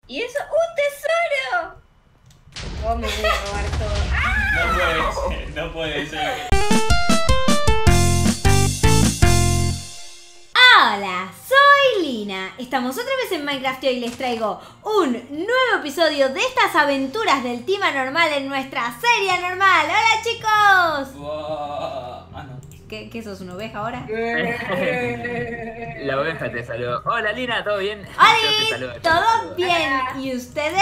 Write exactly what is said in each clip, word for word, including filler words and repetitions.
¿Y eso? ¡Un tesoro! Oh, me voy a robar todo. ¡Ah! No puede ser, no puede ser. Hola, soy Lina. Estamos otra vez en Minecraft y hoy les traigo un nuevo episodio de estas aventuras del Team Anormal en nuestra serie Anormal. ¡Hola, chicos! Wow. Ah, no. ¿Qué, qué sos, una oveja ahora? La oveja te saludó. Hola Lina, ¿todo bien? Yo te ¡Hola! saludo, yo te ¿Todo saludo. bien? Hola. ¿Y ustedes?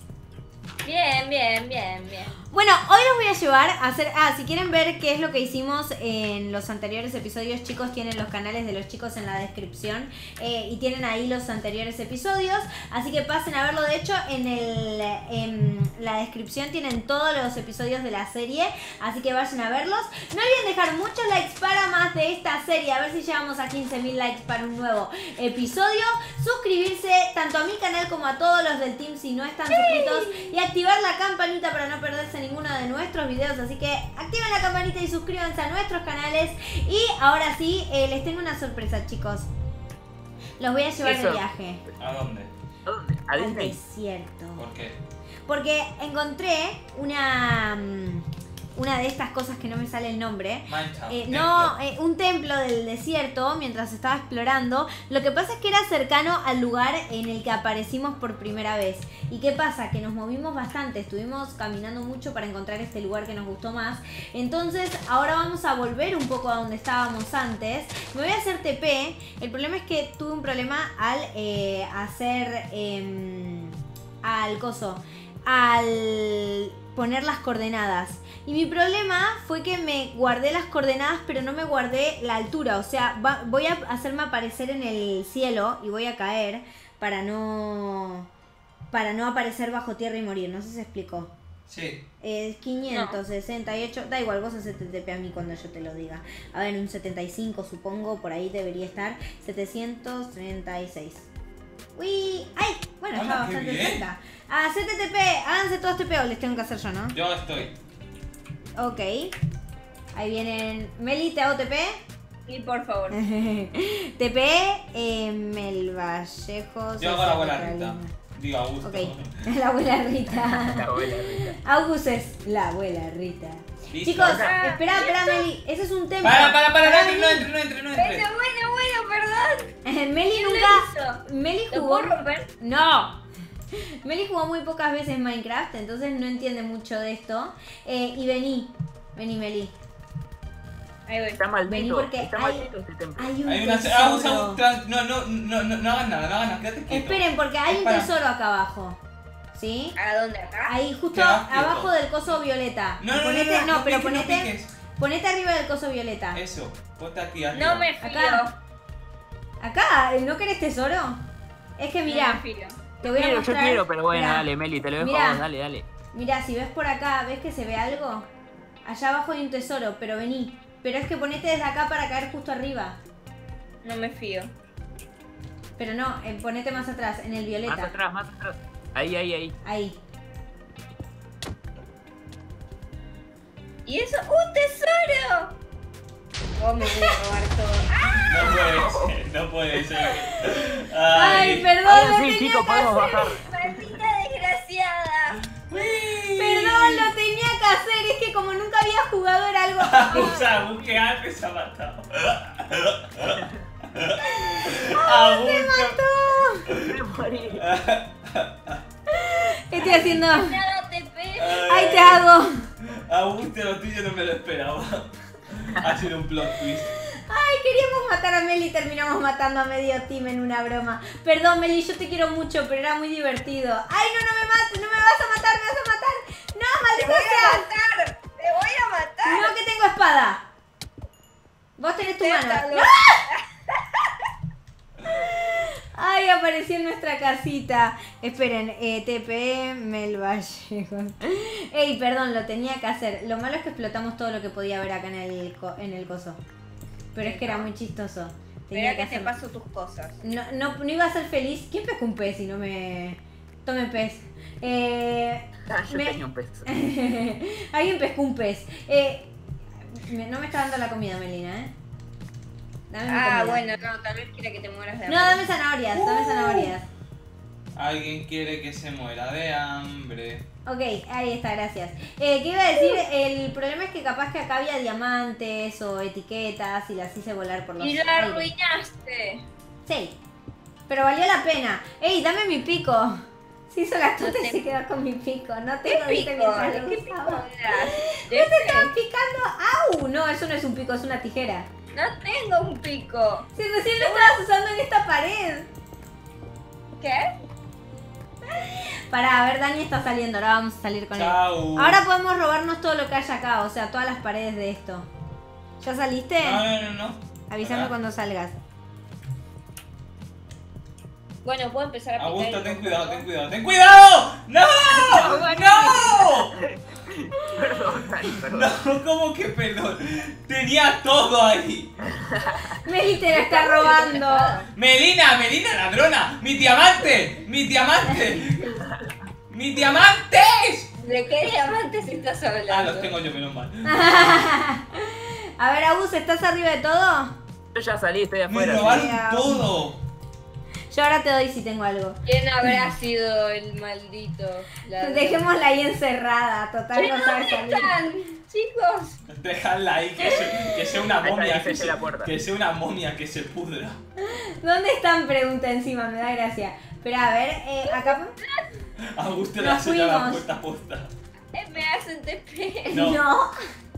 Bien, bien, bien, bien. Bueno, hoy los voy a llevar a hacer... Ah, si quieren ver qué es lo que hicimos en los anteriores episodios, chicos, tienen los canales de los chicos en la descripción eh, y tienen ahí los anteriores episodios, así que pasen a verlo. De hecho, en, el, en la descripción tienen todos los episodios de la serie, así que vayan a verlos. No olviden dejar muchos likes para más de esta serie, a ver si llegamos a quince mil likes para un nuevo episodio. Suscribirse tanto a mi canal como a todos los del team si no están suscritos y activar la campanita para no perderse ninguno de nuestros videos, así que activen la campanita y suscríbanse a nuestros canales. Y ahora sí, eh, les tengo una sorpresa, chicos. Los voy a llevar Eso. de viaje ¿A dónde? ¿A dónde? ¿A al Disney? desierto. ¿Por qué? Porque encontré una mm, una de estas cosas que no me sale el nombre. Mancha. Eh, no, eh, un templo del desierto mientras estaba explorando. Lo que pasa es que era cercano al lugar en el que aparecimos por primera vez. ¿Y qué pasa? Que nos movimos bastante, estuvimos caminando mucho para encontrar este lugar que nos gustó más. Entonces ahora vamos a volver un poco a donde estábamos antes. Me voy a hacer T P. El problema es que tuve un problema al eh, hacer... Eh, al coso. Al poner las coordenadas. Y mi problema fue que me guardé las coordenadas, pero no me guardé la altura. O sea, va, voy a hacerme aparecer en el cielo y voy a caer para no para no aparecer bajo tierra y morir. No sé si se explicó. Sí. Es quinientos sesenta y ocho. Da igual, vos hacete T P a mí cuando yo te lo diga. A ver, un setenta y cinco supongo, por ahí debería estar. setecientos treinta y seis. Uy, ay, bueno, está Hola, qué bastante bien. cerca. Hacete T P, háganse todos T P o les tengo que hacer yo, ¿no? Yo estoy. Ok. Ahí vienen. Meli, ¿te hago T P? Y por favor. T P, eh, Mel Vallejo. Yo hago la abuela César Rita. Catalina. Digo Augusto. Ok, la abuela La Rita. abuela Rita. August es la abuela Rita. Listo. Chicos, Ah, espera, espera, ¿listo? Meli. Ese es un templo. Para, para, para, no entre, no Meli. entre, no entre, no Bueno, entre. bueno, bueno, perdón. Meli ¿Quién lo nunca. hizo? Meli ¿Lo jugó. puedo romper? No. Meli jugó muy pocas veces Minecraft, entonces no entiende mucho de esto. Eh, y vení. Vení, Meli. Ahí voy. Está Vení maldito. porque Está hay- maldito este templo. Hay un Hay una. tesoro. Agus, Agus, tran- no, no, no, no, no hagan nada, no hagan nada, quédate quieto. Esperen, porque hay un Para. tesoro acá abajo. ¿Sí? ¿A dónde? ¿Acá? Ahí, justo Quedás quieto. abajo del coso violeta. No, no, no, Ponete- no, no, pero piques, no ponete, piques. ponete arriba del coso violeta. Eso, ponte aquí arriba. No me fío. Acá. Acá, ¿no querés tesoro? Es que No mira, me fío. te voy a Quiero, mostrar. yo quiero, pero bueno, Mirá, dale, Meli, te lo dejo Mirá. a vos, dale, dale. Mirá, si ves por acá, ¿ves que se ve algo? Allá abajo hay un tesoro, pero vení. Pero es que ponete desde acá para caer justo arriba. No me fío. Pero no, eh, ponete más atrás, en el violeta. Más atrás, más atrás. Ahí, ahí, ahí. Ahí. ¿Y eso? ¡Un tesoro! Oh, me voy a robar todo. ¡Ah! No puede ser, no puede ser. Ay, perdón, Ahora lo sí, tenía chicos, que podemos hacer. bajar. ¡Maldita desgraciada! Perdón, lo tenía que hacer. Es que como nunca había jugado era algo... Agus, Agus, que antes se ha matado. Agus, ¡Me mató! Me morí. Estoy haciendo... Nada, T P. ¡Ahí te hago! Augusto, lo tuyo no me lo esperaba. Ha sido un plot twist. Ay, queríamos matar a Meli y terminamos matando a medio team en una broma. Perdón, Meli, yo te quiero mucho, pero era muy divertido. ¡Ay, no, no me mates! ¡No me vas a matar! ¡Me vas a matar! ¡No, ¡Te maldita voy a sea! matar! ¡Te voy a matar! No, que tengo espada. Vos tenés tu mano. Tétalo. ¡No! Ay, apareció en nuestra casita. Esperen, eh, T P, Mel Vallejo. Ey, perdón, lo tenía que hacer. Lo malo es que explotamos todo lo que podía haber acá en el, co- en el coso. Pero es que era muy chistoso. Tenía Espera que te hacer- paso tus cosas. No, no, no iba a ser feliz. ¿Quién pesca un pez si no me... Tome pez. Eh... Ah, yo me- tenía un pez. Alguien pescó un pez. Eh... me- No me está dando la comida, Melina, ¿eh? Dame mi Ah, comida. bueno, no, tal vez quiera que te mueras de No, hambre. dame zanahorias, dame zanahorias. Alguien quiere que se muera de hambre. Ok, ahí está, gracias. Eh, ¿Qué iba a decir? El problema es que capaz que acá había diamantes o etiquetas y las hice volar por los Y lo aires. arruinaste. Sí, pero valió la pena. Ey, dame mi pico. Se hizo la tuta y No se quedó con mi pico. No ¿Qué tengo, viste, pico? mientras ¿De lo qué pico usaba. hablas? ¿No ¿De te este? estaban picando? ¡Au! No, eso no es un pico, es una tijera. No tengo un pico. Si recién lo estabas usando en esta pared. ¿Qué? Pará, a ver, Dani está saliendo, ahora vamos a salir con él. Chau. Ahora podemos robarnos todo lo que haya acá, o sea, todas las paredes de esto. ¿Ya saliste? No, no, no, no. Avísame Acá. cuando salgas. Bueno, puedo empezar a picar. Augusto, el ten coco. cuidado, ten cuidado, ten cuidado. ¡No! ¡No! Perdón, Dani, perdón. No, ¿cómo que perdón? Tenía todo ahí. Meli te la está robando. Melina, Melina, ladrona. Mi diamante, mi diamante. ¡Mis diamantes! ¿De qué diamantes estás hablando? Ah, los tengo yo, menos mal. A ver, Agus, ¿estás arriba de todo? Yo ya salí, estoy Me afuera. robaron Mira. todo. Yo ahora te doy si tengo algo. ¿Quién habrá sido el maldito? ladrón? Dejémosla ahí encerrada, total Pero no sabe ¿dónde salir. están, chicos? Dejadla ahí, que sea, que sea una Ahí está, momia. ahí Que está se, la puerta. que sea una momia que se pudra. ¿Dónde están? Pregunta encima, me da gracia. Pero a ver, eh, acá... Augusto le Nos hace ya la fuimos. puerta posta. Eh, me hacen T P. No.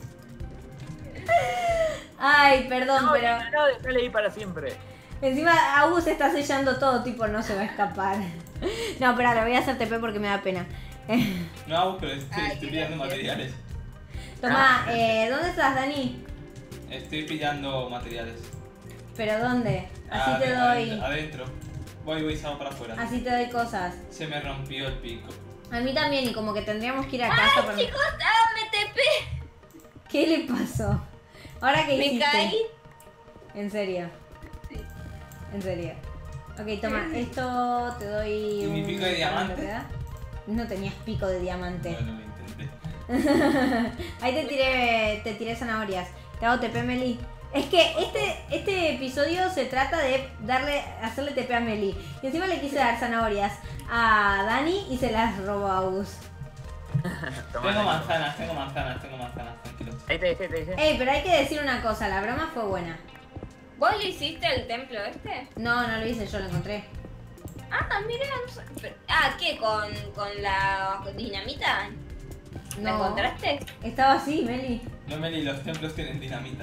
Ay, perdón, No, pero... no, no, déjale ahí para siempre. Encima Agus está sellando todo, tipo, no se va a escapar. No, espera, lo voy a hacer T P porque me da pena. No, Augusto, pero estoy, Ay, estoy qué pillando gracioso. materiales. Toma, Ah. eh, ¿dónde estás, Dani? Estoy pillando materiales. ¿Pero dónde? Así Ah, te adentro, doy... Adentro. Voy, voy, salgo para afuera. Así te doy cosas. Se me rompió el pico. A mí también, y como que tendríamos que ir a casa ¡Ay, para... chicos! ¡Dame T P! ¿Qué le pasó? ¿Ahora qué Me hiciste? caí. En serio. Sí. En serio. Ok, toma, esto te doy... ¿Y mi un- pico de diamante? ¿te da? No tenías pico de diamante. Bueno, lo intenté. Ahí te tiré, te tiré zanahorias. Te hago T P, Meli. Es que este, este episodio se trata de darle, hacerle T P a Meli. Y encima le quise dar zanahorias a Dani y se las robó a Agus. Tomá, Tengo Dani. manzanas, tengo manzanas, tengo manzanas, tranquilo. Ahí te dejé, te dejé. Ey, pero hay que decir una cosa, la broma fue buena. ¿Vos lo hiciste el templo este? No, no lo hice, yo lo encontré. Ah, mira, no sé. pero- Ah, ¿qué? ¿Con, con la dinamita? ¿La No. encontraste? Estaba así, Meli. No, Meli, los templos tienen dinamita.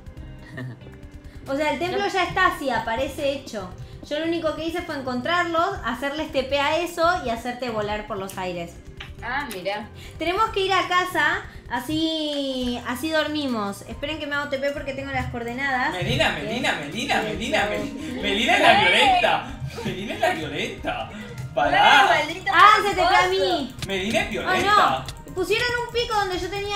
O sea, el templo ya está así, aparece hecho. Yo lo único que hice fue encontrarlos, hacerles T P a eso y hacerte volar por los aires. Ah, mira. Tenemos que ir a casa, así así dormimos. Esperen que me hago T P porque tengo las coordenadas. Melina, Melina, Melina, Melina, Melina, Melina es la violenta. Melina es la violenta. ¡Hola, Pará. maldito ¡Ah, se te tramposo! a mí! Melina es ¡Oh, violenta. no! Pusieron un pico donde yo tenía...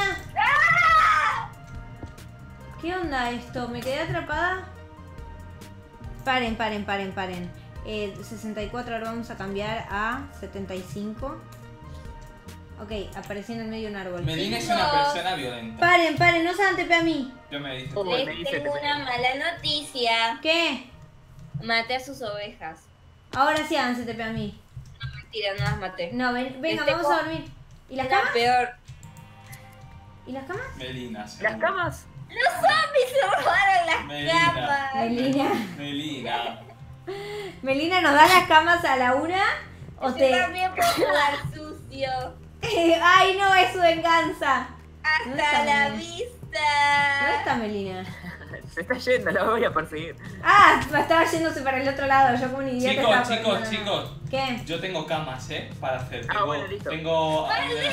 ¿Qué onda esto? ¿Me quedé atrapada? Paren, paren, paren, paren. Eh, sesenta y cuatro, ahora vamos a cambiar a setenta y cinco. Ok, aparecí en el medio de un árbol. Melina es una persona violenta. Paren, paren, no se hagan T P a mí. Yo me dije. Oh, me Les dice tengo T P. una mala noticia. ¿Qué? Maté a sus ovejas. Ahora sí háganse T P a mí. Mentira, no las maté. No, ven, venga, Este vamos co- a dormir. ¿Y las La camas? peor. ¿Y las camas? Melina, seguro. ¿Las camas? Los zombies se robaron las Melina. camas. Melina. Melina. Melina, ¿nos da las camas a la una? ¿O Yo te...? también puedo jugar sucio. ¡Ay, no! Es su venganza. ¿Dónde Hasta está la Melina? vista. ¿Dónde está Melina? Se está yendo, la voy a perseguir. Ah, estaba yéndose para el otro lado. Yo como un idiota Chicos, estaba chicos, corriendo. chicos. ¿Qué? Yo tengo camas, ¿eh? Para hacer. Ah, Tengo, bueno, listo. tengo.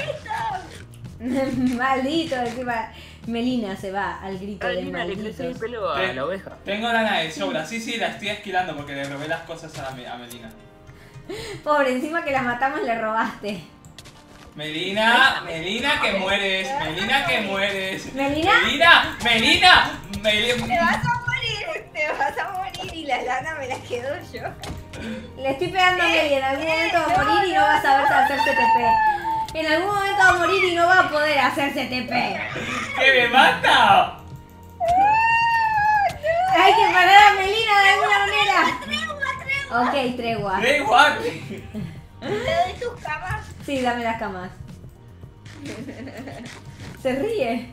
Maldito, encima. Melina se va al grito de Carolina, le crece el malditos. pelo a Ten- la oveja. Tengo lana de sobra. Sí, sí, la estoy esquilando porque le robé las cosas a, la Me- a Melina. Pobre, encima que la matamos le robaste. Melina, Melina que mueres, Melina que mueres. ¿Melina? Melina, Melina, Te Melina. vas a morir, te vas a morir y la lana me la quedo yo. Le estoy pegando a Meli, en algún momento va a morir y no va a saber hacerse T P. En algún momento va a morir y no va a poder hacerse T P. ¡Que me mata! Hay que parar a Melina de alguna manera. Ok, tregua. ¡Tregua! ¿Te doy tus camas? Sí, dame las camas. Se ríe.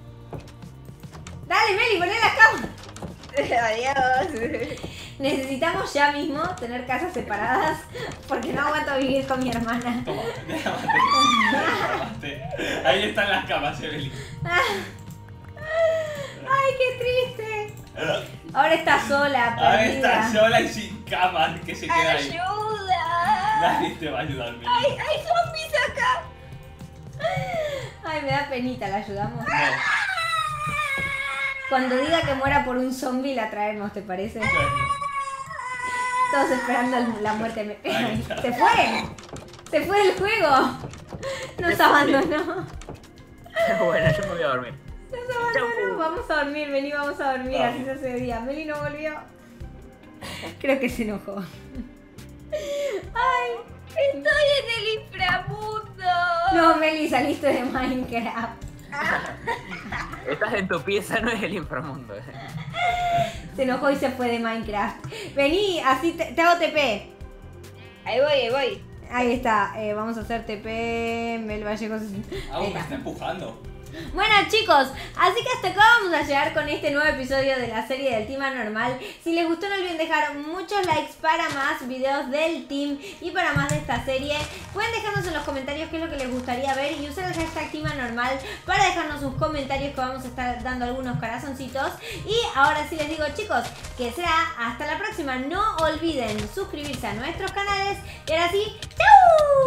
Dale, Meli, poné las camas. Adiós. Necesitamos ya mismo tener casas separadas porque no aguanto vivir con mi hermana. Toma, ya la maté. Ya la maté. Ahí están las camas, Evelyn. Ay, qué triste. Ahora está sola, Ahora perdida. está sola y sin cama, que se queda ahí. ¡Ayuda! Nadie te va a ayudar, Meli. ¡Ay, hay zombies acá! Ay, me da penita, ¿la ayudamos? No. Cuando diga que muera por un zombie la traemos, ¿te parece? Todos esperando el- la muerte. Me... Ahí está. ¡Se fue! ¡Se fue del juego! Nos abandonó. Bueno, yo me voy a dormir. Nos abandonó. Vamos a dormir, vení, vamos a dormir. Vamos. Así se hace de día. Meli no volvió. Creo que se enojó. Ay. ¡Estoy en el inframundo! No, Meli, saliste de Minecraft. Estás en tu pieza, no es el inframundo. Se enojó y se fue de Minecraft. Vení, así te, te hago T P. Ahí voy, ahí voy. Ahí está, eh, vamos a hacer T P. Mel Vallejo. Ahí Aún me está. está empujando. Bueno chicos, así que hasta acá vamos a llegar con este nuevo episodio de la serie del Team Anormal. Si les gustó no olviden dejar muchos likes para más videos del team y para más de esta serie. Pueden dejarnos en los comentarios qué es lo que les gustaría ver y usar el hashtag Team Anormal para dejarnos sus comentarios, que vamos a estar dando algunos corazoncitos. Y ahora sí les digo chicos, que será hasta la próxima. No olviden suscribirse a nuestros canales y ahora sí, ¡chau!